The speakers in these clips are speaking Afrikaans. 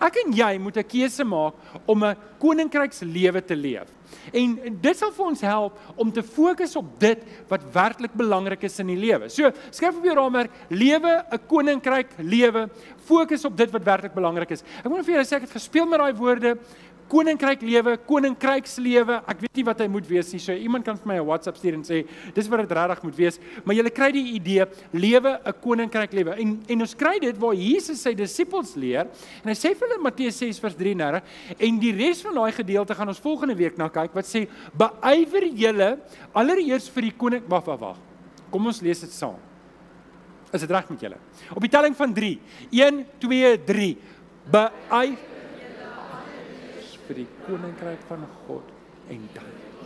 ek en jy moet 'n keuse maak om 'n koninkrykslewe te leef. En dit sal vir ons help om te fokus op dit wat werklik belangrik is in die lewe. So, skryf op jou raamwerk, lewe 'n koninkryk lewe, fokus op dit wat werklik belangrik is. Ek moet vir julle sê, ek het gespeel met daai woorde, koninkryk lewe, koninkrykslewe, ek weet nie wat hy moet wees nie, so iemand kan vir my 'n WhatsApp stuur en sê, dis wat dit regtig moet wees, maar julle kry die idee, lewe 'n koninkryk lewe, en ons kry dit waar Jesus sy disippels leer, en hy sê vir hulle Matteus 6 vers 33, en die res van daai gedeelte gaan ons volgende week na kyk, wat sê, beywer julle, allereers vir die koning, wag, kom ons lees dit saam, is dit reg met julle? Op die telling van 3, 1, 2, 3, beywer vir die koninkryk van God en dan.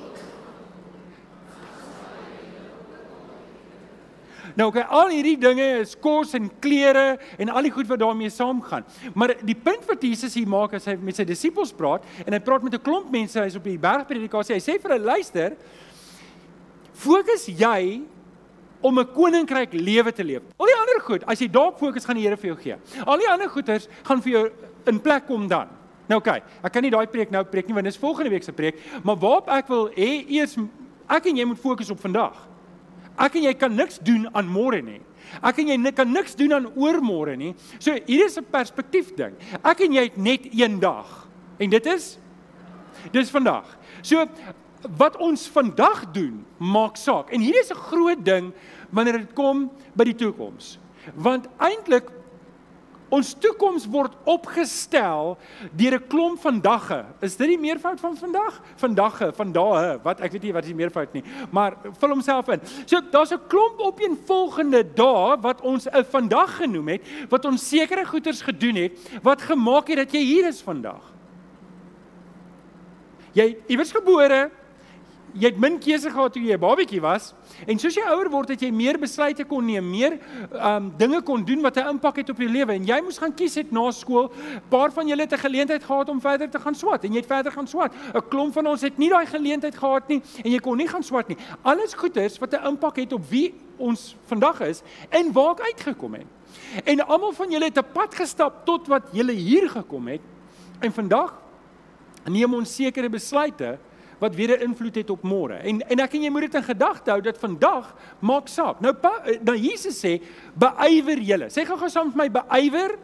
Nou okay, al hierdie dinge is kos en klere en al die goed wat daarmee saamgaan. Maar die punt wat Jesus hier maak as hy met sy disippels praat en hy praat met 'n klomp mense, hy's op die bergpredikasie, hy sê vir hulle, luister, fokus jy om 'n koninkryk lewe te leef. Al die ander goed, as jy daarop fokus, gaan die Here vir jou gee. Al die ander goeders gaan vir jou in plek kom dan. Nou okay, ek kan nie daai preek nou preek nie, want dis volgende week se preek, maar waarop ek wil hê, eers, ek en jy moet fokus op vandag. Ek en jy kan niks doen aan môre nie. Ek en jy kan niks doen aan oormôre nie. So hier is 'n perspektief ding. Ek en jy het net een dag. En dis vandag. So wat ons vandag doen, maak saak. En hier is 'n groot ding wanneer dit kom by die toekoms. Want eintlik ons toekoms word opgestel deur 'n klomp van dagge. Is dit die meervoud van vandag? Vandagge, vandae, wat ek weet nie wat is die meervoud nie, maar vul homself in. So daar's 'n klomp opeenvolgende dae wat ons 'n vandag genoem het, wat ons sekere goeders gedoen het, wat gemaak het dat jy hier is vandag. Jy was gebore, jy het min keuse gehad toe jy 'n babatjie was, en soos jy ouer word, het jy meer besluite kon neem, meer dinge kon doen wat 'n impak het op jou lewe, en jy moes gaan kies het na skool. Paar van julle het 'n geleentheid gehad om verder te gaan swat, en jy het verder gaan swat. 'n Klomp van ons het nie daai geleentheid gehad nie, en jy kon nie gaan swat nie. Alles goeders wat 'n impak het op wie ons vandag is, en waar ek uitgekom het. En almal van julle het 'n pad gestap tot wat julle hier gekom het, en vandag neem ons sekere besluite wat weer 'n invloed het op môre. En ek en jy moet dit in gedagte hou, dat vandag maak saak. Nou Jesus sê, beywer julle. Sê gou saam met my, beywer.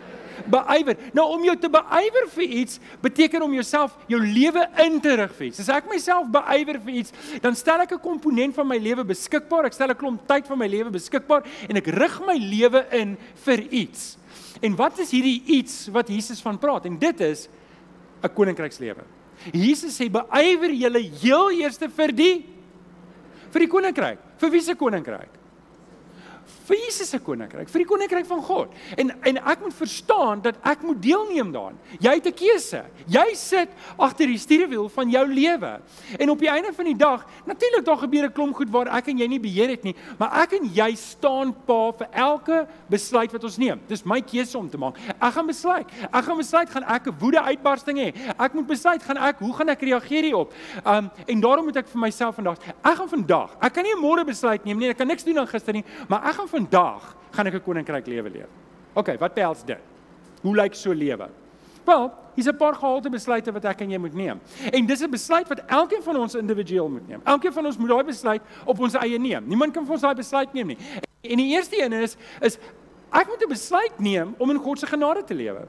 Nou om jou te beywer vir iets, beteken om jouself, jou lewe in te rig vir iets. As ek myself beywer vir iets, dan stel ek 'n komponent van my lewe beskikbaar, ek stel 'n klomp tyd van my lewe beskikbaar, en ek rig my lewe in vir iets. En wat is hierdie iets wat Jesus van praat? En dit is 'n koninkrykslewe. Jesus sê, beywer julle heel eerste vir die koninkryk. Vir wie se koninkryk? Vir Jesus se koninkryk, vir die koninkryk van God. En ek moet verstaan dat ek moet deelneem daaraan. Jy het 'n keuse. Jy sit agter die stuurwiel van jou lewe. En op die einde van die dag, natuurlik daar gebeur 'n klomp goed waar ek en jy nie beheer het nie, maar ek en jy staan pa vir elke besluit wat ons neem. Dis my keuse om te maak. Ek gaan besluit, gaan ek 'n woede uitbarsting hê? Ek moet besluit, hoe gaan ek reageer hierop? En daarom moet ek vir myself vandag, ek kan nie 'n môre besluit neem nie, ek kan niks doen aan gister nie, maar ek gaan vandag gaan ek 'n koninkryk lewe leef. Okay, wat behels dit? Hoe lyk so lewe? Wel, hier's 'n paar gehalte besluite wat ek en jy moet neem. En dis 'n besluit wat elkeen van ons individueel moet neem. Elkeen van ons moet daai besluit op ons eie neem. Niemand kan vir ons daai besluit neem nie. En die eerste een is ek moet 'n besluit neem om in God se genade te lewe.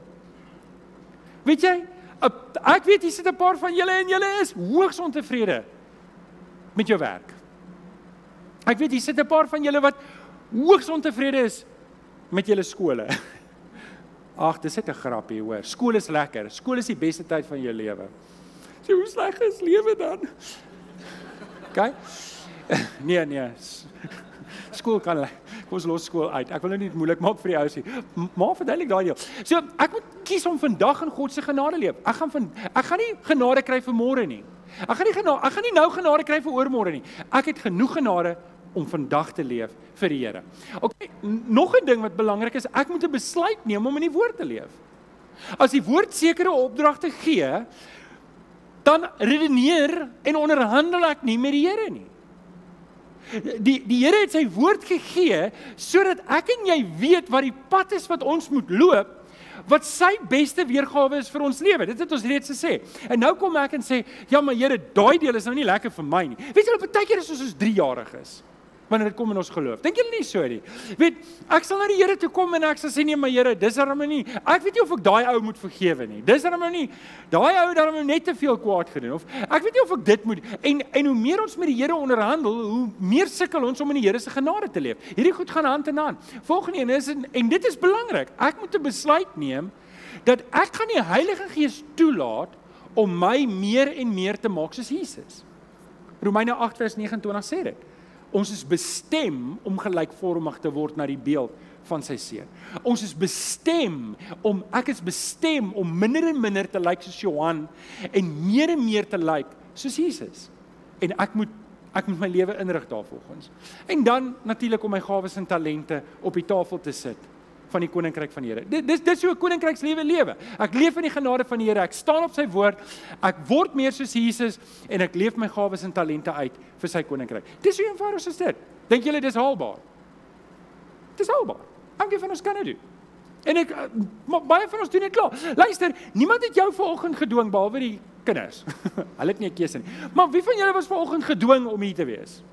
Weet jy, ek weet hier sit 'n paar van julle en julle is hoogs ontevrede met jou werk. Ek weet hier sit 'n paar van julle wat hoogs ontevrede is met julle skole. Ag, dis net 'n grappie, hoor. Skool is lekker. Skool is die beste tyd van jou lewe. So hoe sleg is lewe dan? Okay? Nee. Skool kan, kom ons los skool uit. Ek wil nou nie moeilik maak vir die ouers nie. Maar verduidelik daai deel. So, ek moet kies om vandag in God se genade leef. Ek gaan nie genade kry vir môre nie. Ek gaan nie nou genade kry vir oormôre nie. Ek het genoeg genade om vandag te leef vir die Here. Okay, nog 'n ding wat belangrik is, ek moet 'n besluit neem om in die woord te leef. As die woord sekere opdragte gee, dan redeneer en onderhandel ek nie met die Here nie. Die Here het sy woord gegee, sodat ek en jy weet wat die pad is wat ons moet loop, wat sy beste weergawe is vir ons lewe. Dit het ons reeds gesê. En nou kom ek en sê, ja maar Here, daai deel is nou nie lekker vir my nie. Weet julle, partykeer is ons 3-jarig is, wanneer dit kom in ons geloof. Dink julle nie so nie? Weet, ek sal na die Here toe kom en ek sal sê, nee maar Here, dis darem nie. Ek weet nie of ek daai ou moet vergewe nie. Dis darem nie. Daai ou darem net te veel kwaad gedoen. Of ek weet nie of ek dit moet. En hoe meer ons met die Here onderhandel, hoe meer sukkel ons om in die Here se genade te leef. Hierdie goed gaan hand in hand. Volgende een is, en dit is belangrik, ek moet 'n besluit neem, dat ek gaan die Heilige Gees toelaat om my meer en meer te maak soos Jesus. Romeine 8 vers 29 sê dit. Ons is bestem om gelykvormig te word na die beeld van sy seun. Ons is bestem ek is bestem om minder en minder te lyk soos Johan en meer te lyk soos Jesus. En ek moet my lewe inrig daarvolgens. En dan natuurlik om my gawes en talente op die tafel te sit van die koninkryk van die Here. Dis hoe 'n koninkrykslewe lewe. Ek leef in die genade van die Here, ek staan op sy woord, ek word meer soos Jesus en ek leef my gawes en talente uit vir sy koninkryk. Dis hoe eenvoudig is dit. Dink julle dis haalbaar? Dis haalbaar. Elkeen van ons kan dit doen. En baie van ons doen dit klaar. Luister, niemand het jou vanoggend gedwing behalwe die kinders. Hulle het nie 'n keuse nie. Maar wie van julle was vanoggend gedwing om hier te wees?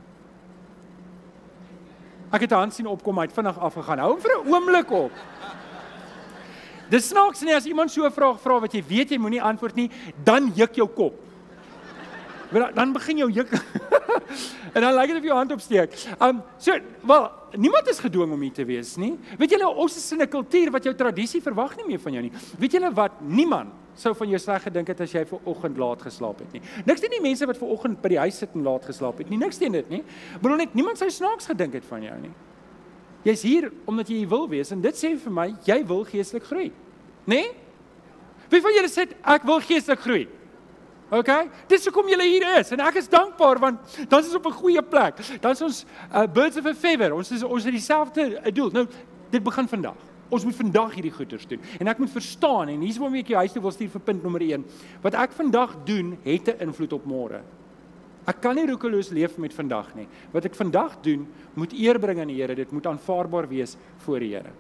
Ek het 'n hand sien opkom, hy het vinnig afgegaan. Hou hom vir 'n oomblik op. Dis snaaks nie, as iemand so 'n vraag vra wat jy weet jy moenie antwoord nie, dan juk jou kop. Dan begin jou juk. En dan lyk dit of jou hand opsteek. Niemand is gedwing om hier te wees nie. Weet julle, ons is in 'n kultuur wat jou tradisie verwag nie meer van jou nie. Weet julle wat? Niemand sou van jou sleg gedink het as jy vanoggend laat geslaap het nie. Niks teen die mense wat vanoggend by die huis sit en laat geslaap het nie. Niks teen dit nie. Bedoel net, niemand sou snaaks gedink het van jou nie. Jy's hier omdat jy wil wees en dit sê vir my, jy wil geestelik groei. Nee? Wie van julle sê ek wil geestelik groei? Okay? Dis hoekom julle hier is en ek is dankbaar want dan is ons op 'n goeie plek. Dan is ons birds of a feather. Ons het dieselfde doel. Nou, dit begin vandag. Ons moet vandag hierdie goeders doen. En ek moet verstaan en hier's waarom ek jou huis toe wil stuur vir punt nommer 1. Wat ek vandag doen, het 'n invloed op môre. Ek kan nie roekeloos leef met vandag nie. Wat ek vandag doen, moet eer bring aan die Here. Dit moet aanvaarbaar wees voor die Here.